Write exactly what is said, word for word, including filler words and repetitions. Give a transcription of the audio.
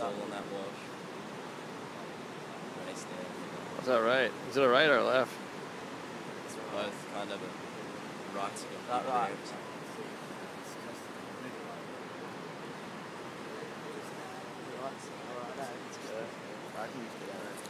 fall on that wash. Nice there. Is that right? Is it a right or a left? It's both kind of a right to Right, right. Alright, that's good. I can use it.